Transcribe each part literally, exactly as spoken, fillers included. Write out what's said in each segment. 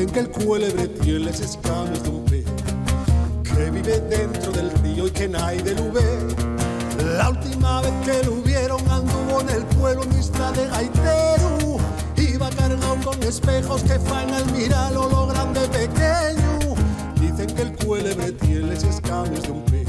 Dicen que el cuélebre tiene las escamas de un pez que vive dentro del río y que nadie lo ve. La última vez que lo vieron anduvo en el pueblo en vista de gaitero. Iba cargado con espejos que fan al mirarlo lo grande pequeño. Dicen que el cuélebre tiene las escamas de un pez.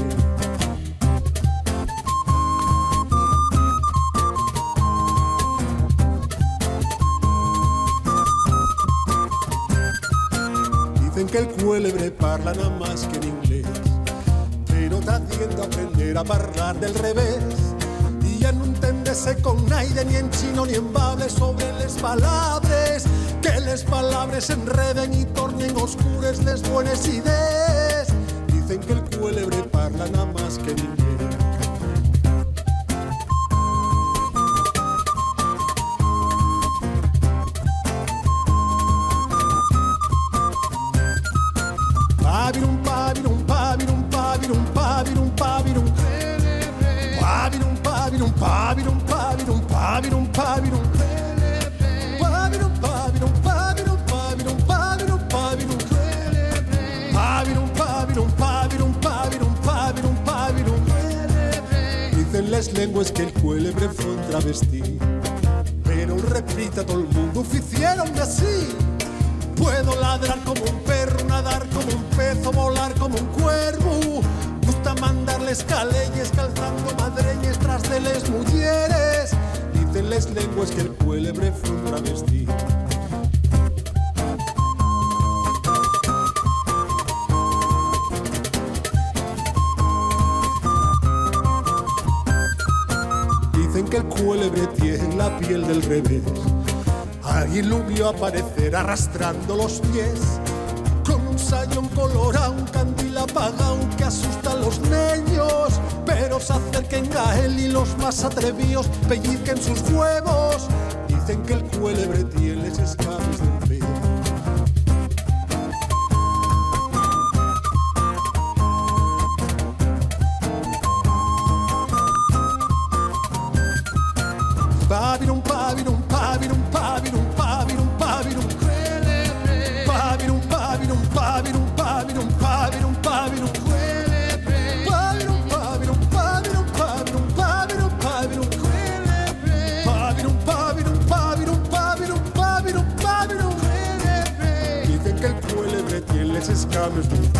Dicen que el cuélebre parla nada más que en inglés, pero está haciendo aprender a hablar del revés. Y ya no entendese con nadie, ni en chino ni en bable, sobre les palabras, que les palabras enreden y tornen oscures les buenas ideas. Dicen que el cuélebre parla nada más que en inglés. Pavirum, pavirum, pavirum, pavirum, pavirum, pavirum. Pavirum, pavirum, pavirum, pavirum, pavirum, pavirum. Pavirum, pavirum, pavirum, pavirum, pavirum, pavirum. Pavirum, pavirum, pavirum, pavirum, pavirum, pavirum. Dicen las lenguas que el cuélebre fue un travesti, pero el repita todo el mundo hicieron así. Puedo ladrar como un perro, nadar como un pez o volar como un cuervo. Gusta mandarles caleyes calzando madreñes tras de les mujeres. Dicen les lenguas que el cuélebre fue un travesti. Dicen que el cuélebre tiene la piel del revés. Alguien lo vio aparecer arrastrando los pies, con un sayón colorado, un candil apagado que asusta a los niños. Pero se acerquen a él y los más atrevidos pellizquen sus huevos. Dicen que el cuélebre tiene las escamas de un pez. Pavirum, pavirum, pavirum, pavirum, pavirum, pavirum. Pavirum, pavirum, pavirum, pavirum, pavirum, pavirum. Pavirum, pavirum, pavirum, pavirum, pavirum, pavirum. Pavirum, pavirum, pavirum, pavirum, pavirum, pavirum. Dicen que el cuélebre tiene las escamas de un